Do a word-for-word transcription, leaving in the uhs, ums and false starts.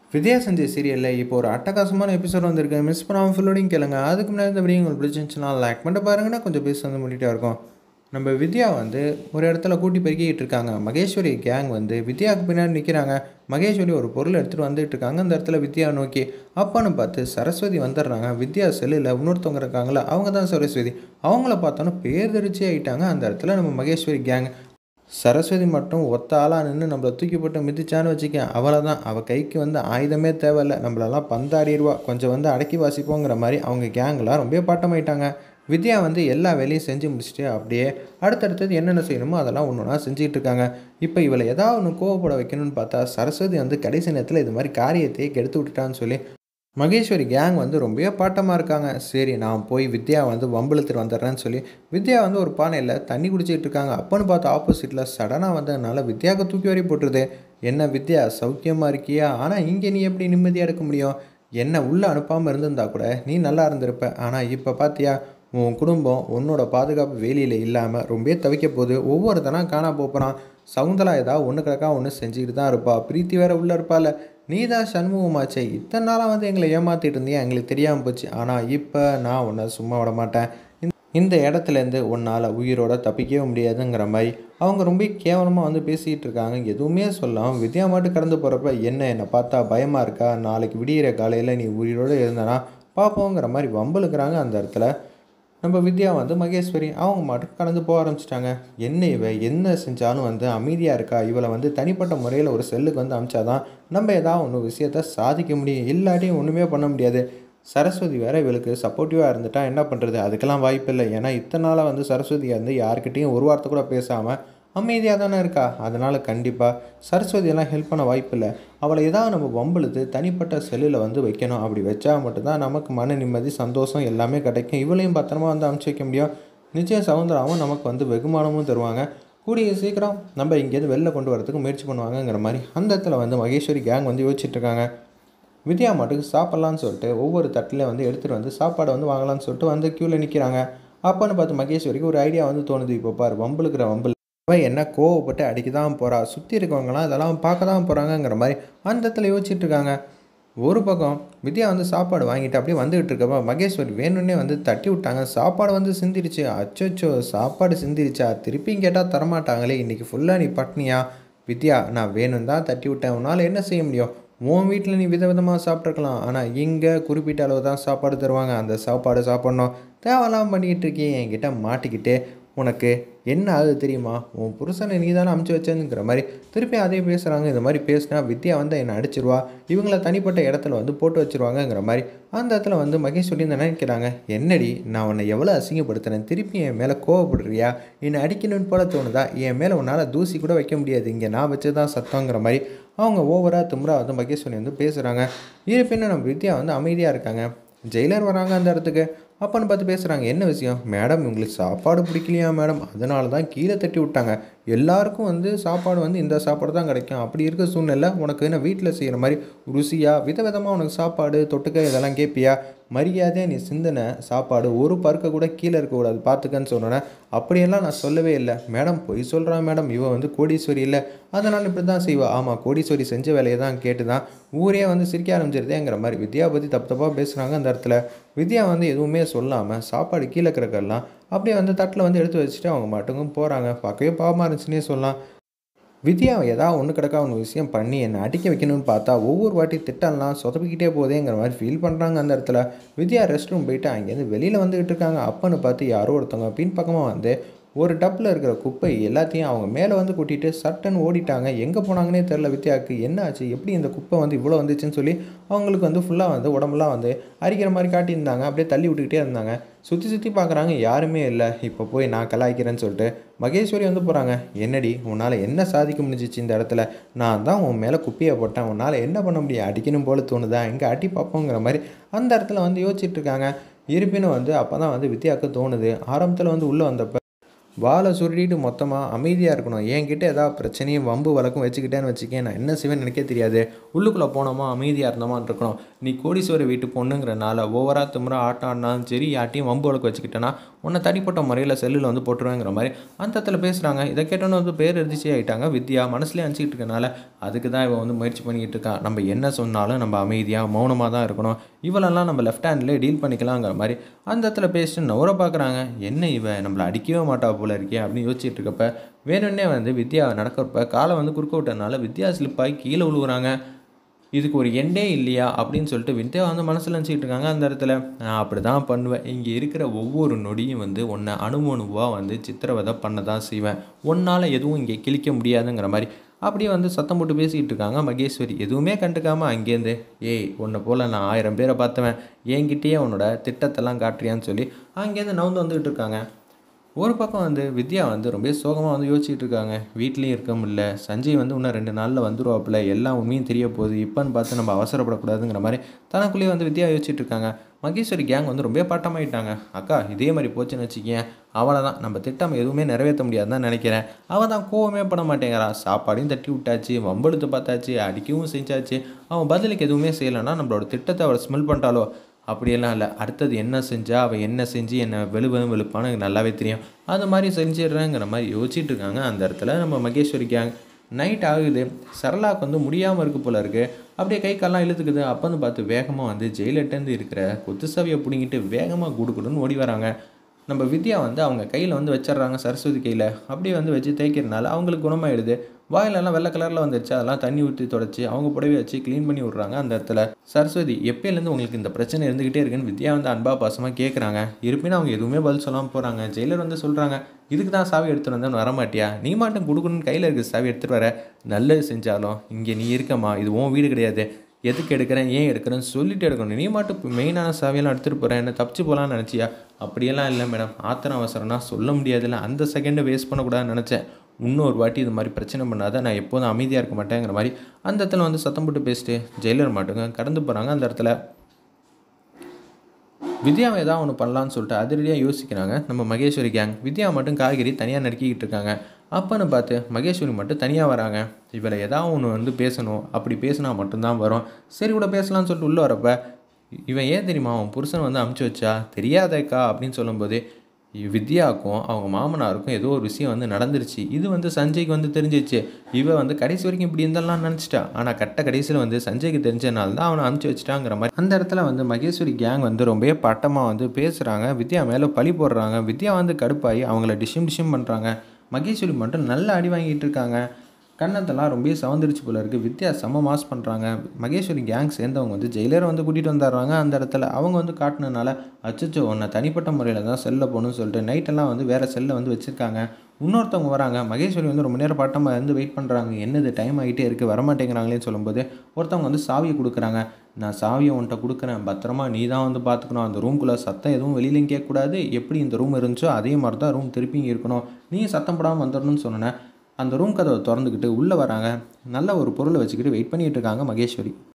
வித்யா செஞ்ச சீரியலில் இப்போ ஒரு அட்டகாசமான எபிசோட் வந்திருக்கு. மிஸ் பண்ணாமல் ஃபுல்லோடையும் கேளுங்க. அதுக்கு முன்னாடி இந்த வீடியோ உங்களுக்கு பிடிச்சிருந்துச்சுன்னா லைக் பண்ணிட்டு பாருங்கன்னா கொஞ்சம் பேச வந்து முடிட்டே இருக்கும். நம்ம வித்யா வந்து ஒரு இடத்துல கூட்டி பெருக்கிட்டு இருக்காங்க. மகேஸ்வரி கேங் வந்து வித்யாவுக்கு பின்னாடி நிற்கிறாங்க. மகேஸ்வரி ஒரு பொருள் எடுத்துகிட்டு வந்துட்டு இருக்காங்க அந்த இடத்துல வித்யா நோக்கி. அப்பான்னு பார்த்து சரஸ்வதி வந்துடுறாங்க. வித்யா செல்லில் இன்னொருத்தவங்க இருக்காங்களா, அவங்க தான் சரஸ்வதி. அவங்கள பார்த்தோன்னா பேர் தெரிச்சு ஆகிட்டாங்க அந்த இடத்துல நம்ம மகேஸ்வரி கேங். சரஸ்வதி மட்டும் ஒத்த ஆளாக நின்று நம்மளை தூக்கி போட்டு மிதிச்சான்னு வச்சுக்க, அவளை தான். அவள் கைக்கு வந்து ஆயுதமே தேவையில்லை, நம்மளெல்லாம் பந்தாடிடுவா, கொஞ்சம் வந்து அடக்கி வாசிப்போங்கிற மாதிரி அவங்க கேங்கெலாம் ரொம்ப பாட்டமாயிட்டாங்க. வித்யா வந்து எல்லா வேலையும் செஞ்சு முடிச்சுட்டு அப்படியே அடுத்தடுத்தது என்னென்ன செய்யணுமோ அதெல்லாம் ஒன்று ஒன்றா செஞ்சுக்கிட்டு இருக்காங்க. இப்போ இவளை ஏதாவது ஒன்று கோவப்பட வைக்கணும்னு பார்த்தா சரஸ்வதி வந்து கடைசி நேரத்தில் இது மாதிரி காரியத்தையே கெடுத்து விட்டுட்டான்னு சொல்லி மகேஸ்வரி கேங் வந்து ரொம்பவே பாட்டமாக இருக்காங்க. சரி, நான் போய் வித்யா வந்து வம்பிழுத்துட்டு வந்துடுறேன்னு சொல்லி வித்யா வந்து ஒரு பானையில் தண்ணி குடிச்சிட்டு இருக்காங்க. அப்போன்னு பார்த்து ஆப்போசிட்டில் சடனாக வந்ததுனால வித்யாவுக்கு தூக்கி வரி போட்டுருது. என்ன வித்யா, சௌக்கியமாக இருக்கியா? ஆனால் இங்கே நீ எப்படி நிம்மதியாக இருக்க முடியும்? என்னை உள்ளே அனுப்பாமல் இருந்திருந்தா கூட நீ நல்லா இருந்திருப்ப. ஆனால் இப்போ பார்த்தியா, உன் குடும்பம் உன்னோட பாதுகாப்பு வேலியில் இல்லாமல் ரொம்ப தவிக்க போகுது. ஒவ்வொருத்தனா காணா போகிறான். சவுந்தலா ஏதாவது ஒன்று கிடக்கா ஒன்று செஞ்சுக்கிட்டு தான் இருப்பா. பிரீத்தி வேற உள்ளே இருப்பாள். நீ தான் சண்முகமாச்சே, இத்தனை நாளாக வந்து எங்களை ஏமாற்றிட்டு இருந்தியா, எங்களுக்கு தெரியாமல் போச்சு. ஆனால் இப்போ நான் உன்னை சும்மா விட மாட்டேன். இந்த இடத்துலேருந்து உன்னால் உயிரோட தப்பிக்கவே முடியாதுங்கிற மாதிரி அவங்க ரொம்ப கேவலமாக வந்து பேசிகிட்டு இருக்காங்க. எதுவுமே சொல்லாமல் வித்யா மட்டும் கடந்து போகிறப்ப, என்ன என்னை பார்த்தா பயமாக இருக்கா? நாளைக்கு விடிகிற காலையில் நீ உயிரோடு இருந்தனா பார்ப்போங்கிற மாதிரி வம்பளுக்குறாங்க அந்த இடத்துல. நம்ம வித்யா வந்து மகேஸ்வரி அவங்க மட்டும் கடந்து போக ஆரம்பிச்சிட்டாங்க. என்ன இவ என்ன செஞ்சாலும் வந்து அமைதியாக இருக்கா, இவளை வந்து தனிப்பட்ட முறையில் ஒரு செல்லுக்கு வந்து அமிச்சாதான் நம்ம ஏதாவது ஒன்று விஷயத்த சாதிக்க முடியும், இல்லாட்டியும் ஒன்றுமே பண்ண முடியாது. சரஸ்வதி வேற இவளுக்கு சப்போர்ட்டிவாக இருந்துட்டா என்ன பண்ணுறது? அதுக்கெல்லாம் வாய்ப்பு இல்லை. ஏன்னா இத்தனை நாளாக வந்து சரஸ்வதியை வந்து யார்கிட்டையும் ஒரு வார்த்தை கூட பேசாமல் அமைதியாக தானே இருக்கா. அதனால் கண்டிப்பாக சரஸ்வதியெல்லாம் ஹெல்ப் பண்ண வாய்ப்பு இல்லை. அவளை ஏதாவது நம்ம வம்பளுத்து தனிப்பட்ட செல்லில் வந்து வைக்கணும். அப்படி வச்சா மட்டும்தான் நமக்கு மன நிம்மதி, சந்தோஷம் எல்லாமே கிடைக்கும். இவளையும் பத்திரமா வந்து அனுப்பிச்சி வைக்க முடியும். நிச்சயம் சவுந்தராவும் நமக்கு வந்து வெகுமானமும் தருவாங்க. கூடிய சீக்கிரம் நம்ம இங்கேருந்து வெளில கொண்டு வரதுக்கு முயற்சி பண்ணுவாங்கங்கிற மாதிரி அந்த இடத்துல வந்து மகேஸ்வரி கேங் வந்து யோசிச்சுட்டு இருக்காங்க. வித்யா மட்டுக்கு சாப்பிட்லான்னு சொல்லிட்டு ஒவ்வொரு தட்டில் வந்து எடுத்துகிட்டு வந்து சாப்பாடை வந்து வாங்கலான்னு சொல்லிட்டு வந்து க்யூவில் நிற்கிறாங்க. அப்போன்னு பார்த்து மகேஸ்வரிக்கு ஒரு ஐடியா வந்து தோணுது. இப்போ பார், வம்புலுக்கிற வம்புல அவள் என்ன கோவப்பட்டு அடிக்க தான் போகிறா, சுற்றி இருக்கவங்களாம் இதெல்லாம் பார்க்க தான் போகிறாங்கங்கிற மாதிரி அந்த இடத்துல யோசிச்சுட்டு இருக்காங்க. ஒரு பக்கம் வித்யா வந்து சாப்பாடு வாங்கிட்டு அப்படியே வந்துகிட்டு இருக்கப்ப மகேஸ்வரி வேணும்னே வந்து தட்டி விட்டாங்க. சாப்பாடு வந்து சிந்திருச்சு. அச்சோச்சோ, சாப்பாடு சிந்திருச்சா? திருப்பியும் கேட்டால் தரமாட்டாங்களே, இன்றைக்கி ஃபுல்லாக நீ பட்னியா? வித்யா, நான் வேணும் தான் தட்டி விட்டேன், உன்னால் என்ன செய்ய முடியும்? உன் வீட்டில் நீ விதவிதமாக சாப்பிட்ருக்கலாம், ஆனால் இங்கே குறிப்பிட்ட அளவு தான் சாப்பாடு தருவாங்க. அந்த சாப்பாடு சாப்பிட்ணும். தேவையெல்லாம் பண்ணிக்கிட்டு இருக்கேன், என்கிட்ட மாட்டிக்கிட்டு உனக்கு என்ன ஆகுது தெரியுமா? உன் புருஷனை நீ தானே அமுச்சு வச்சேங்கிற மாதிரி திருப்பி அதே பேசுகிறாங்க. இந்த மாதிரி பேசினா வித்யா வந்து என்னை அடிச்சிருவா, இவங்கள தனிப்பட்ட இடத்துல வந்து போட்டு வச்சுருவாங்கங்கிற மாதிரி அந்த இடத்துல வந்து மகேஸ்வரி இந்த நினைக்கிறாங்க. என்னடி, நான் உன்னை எவ்வளோ அசிங்கப்படுத்துனேன், திருப்பி என் மேலே கோவப்படுறியா? என்னை அடிக்கணும்னு போல தோணுதா? என் மேலே உன்னால் தூசி கூட வைக்க முடியாது, இங்கே நான் வச்சு தான் சத்தங்கிற மாதிரி அவங்க ஓவராக திமுறா வந்து மகேஸ்வரி வந்து பேசுகிறாங்க. இருப்பினும் நம்ம வித்யா வந்து அமைதியாக இருக்காங்க. ஜெயிலர் வராங்க அந்த இடத்துக்கு. அப்போன்னு பார்த்து பேசுகிறாங்க. என்ன விஷயம் மேடம், உங்களுக்கு சாப்பாடு பிடிக்கலையா மேடம்? அதனால தான் கீழே தட்டி விட்டாங்க. எல்லாருக்கும் வந்து சாப்பாடு வந்து இந்த சாப்பாடு தான் கிடைக்கும். அப்படி இருக்க சூழ்நிலை உனக்கு என்ன வீட்டில் செய்கிற மாதிரி ருசியாக விதவிதமாக உனக்கு சாப்பாடு தொட்டுக்க இதெல்லாம் கேட்பியா? மரியாதையாக நீ சிந்தின சாப்பாடு ஒரு பருக்க கூட கீழே இருக்கக்கூடாது, பார்த்துக்கன்னு சொன்னேன். அப்படியெல்லாம் நான் சொல்லவே இல்லை மேடம். பொய் சொல்கிறான் மேடம், இவன் வந்து கோடீஸ்வரி இல்லை, அதனால் இப்படி தான் செய்வா. ஆமாம், கோடீஸ்வரி செஞ்ச வேலையை தான் கேட்டு தான் ஊரே வந்து சிரிக்க ஆரம்பிச்சிருதேங்கிற மாதிரி வித்யா பற்றி தப்பு தப்பாக பேசுகிறாங்க அந்த இடத்துல. வித்யா வந்து எதுவுமே சொல்லாமல் சாப்பாடு கீழே கிடக்கெல்லாம் அப்படியே வந்து தட்டில் வந்து எடுத்து வச்சுட்டு அவங்க மட்டுக்கும் போகிறாங்க. பார்க்கவே பாவமாக இருந்துச்சுன்னே சொல்லலாம். வித்யா ஏதாவது ஒன்று கிடக்கா ஒன்று விஷயம் பண்ணி என்னை அடிக்க வைக்கணும்னு பார்த்தா ஒவ்வொரு வாட்டி திட்டம்லாம் சொதப்பிக்கிட்டே போதேங்கிற மாதிரி ஃபீல் பண்ணுறாங்க அந்த இடத்துல. வித்யா ரெஸ்ட் ரூம் போயிட்டு அங்கேருந்து வெளியில் வந்துக்கிட்டு இருக்காங்க. அப்பன்னு பார்த்து யாரோ ஒருத்தவங்க பின் பக்கமாக வந்து ஒரு டப்பில் இருக்கிற குப்பை எல்லாத்தையும் அவங்க மேலே வந்து கூட்டிகிட்டு சட்டுன்னு ஓடிட்டாங்க. எங்கே போனாங்கன்னே தெரில வித்யாவுக்கு. என்ன ஆச்சு, எப்படி இந்த குப்பை வந்து இவ்வளோ வந்துச்சுன்னு சொல்லி அவங்களுக்கு வந்து ஃபுல்லாக வந்து உடம்புலாம் வந்து அரிக்கிற மாதிரி காட்டியிருந்தாங்க. அப்படியே தள்ளி விட்டுக்கிட்டே இருந்தாங்க. சுற்றி சுற்றி பார்க்குறாங்க, யாருமே இல்லை. இப்போ போய் நான் கலாய்க்கிறேன்னு சொல்லிட்டு மகேஸ்வரி வந்து போகிறாங்க. என்னடி, உன்னால் என்ன சாதிக்க முடிஞ்சிச்சு இந்த இடத்துல? நான் தான் உன் மேலே குப்பையை போட்டேன், உன்னால் என்ன பண்ண முடியும்? அடிக்கணும் போல தோணுதா? எங்கே அடி பார்ப்போங்கிற மாதிரி அந்த இடத்துல வந்து யோசிச்சுட்டு இருக்காங்க. இருப்பினும் வந்து அப்போ தான் வந்து வித்யாவுக்கு தோணுது. ஆரம்பத்தில் வந்து உள்ளே வந்தப்போ வாழை சுருட்டிட்டு மொத்தமாக அமைதியாக இருக்கணும். என்கிட்ட ஏதாவது பிரச்சனையும் வம்பு வழக்கும் வச்சுக்கிட்டேன்னு வச்சுக்கேன், நான் என்ன செய்வேன்னு எனக்கே தெரியாது. உள்ளுக்குள்ளே போனோமா அமைதியாக இருந்தோமான்னு இருக்கணும். நீ கோடீஸ்வர வீட்டு பொண்ணுங்கிறனால ஓவராக திமுறா ஆட்டம் ஆடினாலும் சரி, யார்ட்டையும் வம்பு வழக்கு வச்சுக்கிட்டேன்னா உன்னை தனிப்பட்ட முறையில் செல்லில் வந்து போட்டுருவேங்கிற மாதிரி அந்த இடத்துல பேசுகிறாங்க. இதை கேட்டோன்னு வந்து பேர் எதிர்ச்சி ஆகிட்டாங்க வித்யா. மனசுலேயே அனுப்பிச்சிக்கிட்டு இருக்கனால அதுக்கு தான் இவன் வந்து முயற்சி பண்ணிக்கிட்டு இருக்கான். நம்ம என்ன சொன்னாலும் நம்ம அமைதியாக மௌனமாக தான் இருக்கணும், இவளெல்லாம் நம்ம லெஃப்ட் ஹேண்ட்லேயே டீல் பண்ணிக்கலாங்கிற மாதிரி அந்த இடத்துல பேசிட்டு நவரை பார்க்குறாங்க. என்ன இவன் நம்மளை அடிக்கவே மாட்டா போல இருக்கே அப்படின்னு யோசிச்சுட்டு இருக்கப்ப வேணும்னே வந்து வித்யா நடக்கிறப்ப காலை வந்து குறுக்க விட்டனால வித்யா ஸ்லிப்பாகி கீழே விழுவுறாங்க. இதுக்கு ஒரு எண்டே இல்லையா அப்படின்னு சொல்லிட்டு வித்யா வந்து மனசில் நினச்சிக்கிட்டு இருக்காங்க. அந்த இடத்துல நான் அப்படி தான் பண்ணுவேன், இங்கே இருக்கிற ஒவ்வொரு நொடியும் வந்து ஒன்றை அணுவணுவாக வந்து சித்திரவதை பண்ண தான் செய்வேன், ஒன்னால் எதுவும் இங்கே கிழிக்க முடியாதுங்கிற மாதிரி அப்படியே வந்து சத்தம் போட்டு பேசிக்கிட்டு இருக்காங்க மகேஸ்வரி. எதுவுமே கண்டுக்காமல் அங்கேருந்து, ஏய் உன்னை போல் நான் ஆயிரம் பேரை பார்த்தவன், என்கிட்டயே உன்னோட திட்டத்தெல்லாம் காட்டுறியான்னு சொல்லி அங்கேருந்து நவுந்து வந்துக்கிட்டு இருக்காங்க. ஒரு பக்கம் வந்து வித்யா வந்து ரொம்ப சோகமாக வந்து யோசிச்சுட்டு இருக்காங்க. வீட்லேயும் இருக்க முடியல, சஞ்சய் வந்து இன்னும் ரெண்டு நாளில் வந்துடுவாப்புல, எல்லா உண்மையும் தெரிய போகுது, இப்போன்னு பார்த்து நம்ம அவசரப்படக்கூடாதுங்கிற மாதிரி தனக்குள்ளேயே வந்து வித்யா யோசிச்சுட்டு இருக்காங்க. மகேஸ்வரி கேங் வந்து ரொம்ப பட்டமாயிட்டாங்க. அக்கா இதே மாதிரி போச்சுன்னு வச்சுக்கேன், அவளை தான் நம்ம திட்டம் எதுவுமே நிறைவேற்ற முடியாதுன்னு தான் நினைக்கிறேன். அவள் தான் கோவமே பண்ண மாட்டேங்கிறா. சாப்பாடையும் தட்டி விட்டாச்சு, வம்பெழுத்து பார்த்தாச்சு, அடிக்கவும் செஞ்சாச்சு, அவன் பதிலுக்கு எதுவுமே செய்யலைன்னா நம்மளோட திட்டத்தை அவளை ஸ்மெல் பண்ணிட்டாலோ. அப்படியெல்லாம் இல்லை, அடுத்தது என்ன செஞ்சா அவள் என்ன செஞ்சு என்ன வெளுவதும் வெளுப்பான்னு எனக்கு நல்லாவே தெரியும், அது மாதிரி செஞ்சிடுறேங்கிற மாதிரி யோசிச்சுட்டு இருக்காங்க. அந்த இடத்துல நம்ம மகேஸ்வரி கேங் நைட் ஆகுது. சரளாவுக்கு வந்து முடியாமல் இருக்குது போல இருக்குது. அப்படியே கை கால்லாம் இழுத்துக்குது. அப்போ வந்து பார்த்து வேகமாக வந்து ஜெயிலட்டேருந்து இருக்கிற கொத்து சாவியை பிடிங்கிட்டு வேகமாக குடுக்குடுன்னு ஓடி வராங்க. நம்ம வித்யா வந்து அவங்க கையில் வந்து வச்சிட்றாங்க, சரஸ்வதி கையில் அப்படியே வந்து வச்சு தேய்க்கிறதுனால அவங்களுக்கு குணமாயிடுது. வாயிலெல்லாம் வெள்ளை கலரில் வந்துருச்சு, அதெல்லாம் தண்ணி ஊற்றி தொடச்சி அவங்க புடவை வச்சு க்ளீன் பண்ணி விட்றாங்க. அந்த இடத்துல சரஸ்வதி எப்போலேருந்து உங்களுக்கு இந்த பிரச்சனை இருந்துக்கிட்டே இருக்குன்னு வித்யா வந்து அன்பா பாசமாக கேட்குறாங்க. இருப்பினும் அவங்க எதுவுமே பதில் சொல்லாமல் போகிறாங்க. ஜெயிலர் வந்து சொல்கிறாங்க, இதுக்கு தான் சாவி எடுத்துகிட்டு வந்தேன்னு வரமாட்டியா, நீ மாட்டும் கொடுக்கணுன்னு கையில் இருக்க சாவி எடுத்துகிட்டு வர, நல்லது செஞ்சாலும் இங்கே நீ இருக்கமா, இது உன் வீடு கிடையாது, எதுக்கு எடுக்கிறேன் ஏன் எடுக்கிறேன்னு சொல்லிட்டு எடுக்கணும், நீ மாட்டு மெயினான சாவியெல்லாம் எடுத்துகிட்டு போகிறேன், என்ன தப்பிச்சு போகலான்னு நினச்சியா, அப்படியெல்லாம் இல்லை மேடம், ஆத்திரம் அவசரம்னா சொல்ல முடியாதுல்ல, அந்த செகண்டை வேஸ்ட் பண்ணக்கூடாதுன்னு நினச்சேன், இன்னொரு வாட்டி இது மாதிரி பிரச்சனை பண்ணாத, நான் எப்போதும் அமைதியாக இருக்க மாட்டேங்கிற மாதிரி அந்த இடத்துல வந்து சத்தம் போட்டு பேசிட்டு ஜெயிலர் மாட்டுங்க கடந்து போகிறாங்க. அந்த இடத்துல வித்யாவை ஏதாவது ஒன்று பண்ணலான்னு சொல்லிட்டு அதிரடியாக யோசிக்கிறாங்க நம்ம மகேஸ்வரி கேங். வித்யா மட்டும் காய்கறி தனியாக நறுக்கிக்கிட்டு இருக்காங்க. அப்போன்னு பார்த்து மகேஸ்வரி மட்டும் தனியாக வராங்க. இவளை ஏதாவது ஒன்று வந்து பேசணும், அப்படி பேசினா மட்டும்தான் வரும், சரி கூட பேசலான்னு சொல்லிட்டு உள்ளே வரப்ப இவன் ஏன் தெரியுமா அவன் புருஷன் வந்து அமுச்சு வச்சா, தெரியாதேக்கா அப்படின்னு சொல்லும்போது வித்யாவுக்கும் அவங்க மாமனாருக்கும் ஏதோ ஒரு விஷயம் வந்து நடந்துருச்சு. இது வந்து சஞ்சய்க்கு வந்து தெரிஞ்சிச்சு. இவன் வந்து கடைசி வரைக்கும் இப்படி இருந்தெல்லாம் நினச்சிட்டா. ஆனால் கட்ட கடைசியில் வந்து சஞ்சய்க்கு தெரிஞ்சனால தான் அவனை அமுச்சு வச்சுட்டாங்கிற மாதிரி அந்த இடத்துல வந்து மகேஸ்வரி கேங் வந்து ரொம்ப பட்டமாக வந்து பேசுகிறாங்க. வித்யா மேலே பழி போடுறாங்க. வித்யா வந்து கடுப்பாகி அவங்கள டிஷிம் டிஷிம் பண்ணுறாங்க. மகேஸ்வரி மட்டும் நல்லா அடி வாங்கிட்டு இருக்காங்க. கண்ணத்தெல்லாம் ரொம்ப சவந்துருச்சு போல இருக்குது. வித்யா செம்ம மாஸ் பண்ணுறாங்க. மகேஸ்வரி கேங் சேர்ந்தவங்க வந்து ஜெயிலரை வந்து கூட்டிகிட்டு வந்துடுறாங்க. அந்த இடத்துல அவங்க வந்து காட்டினதுனால அச்சச்சோ ஒன்றை தனிப்பட்ட முறையில் தான் செல்லில் போகணும்னு சொல்லிட்டு நைட்டெல்லாம் வந்து வேறு செல்லை வந்து வச்சுருக்காங்க. இன்னொருத்தவங்க வராங்க. மகேஸ்வரி வந்து ரொம்ப நேரம் பட்டமாக இருந்து வெயிட் பண்ணுறாங்க. என்னது டைம் ஆகிட்டே இருக்குது வரமாட்டேங்கிறாங்களேன்னு சொல்லும்போது ஒருத்தவங்க வந்து சாவியை கொடுக்குறாங்க. நான் சாவியை உன்கிட்ட கொடுக்குறேன், பத்திரமா நீ தான் வந்து பார்த்துக்கணும், அந்த ரூம்குள்ளே சத்தம் எதுவும் வெளியிலையும் கேட்கக்கூடாது, எப்படி இந்த ரூம் இருந்துச்சோ அதே மாதிரி தான் ரூம் திருப்பிங்க இருக்கணும், நீ சத்தம் போடாமல் வந்துடணும்னு சொன்னேன். அந்த ரூம் கதவை திறந்துக்கிட்டு உள்ளே வராங்க. நல்ல ஒரு பொருளை வச்சுக்கிட்டு வெயிட் பண்ணிகிட்டு இருக்காங்க மகேஸ்வரி.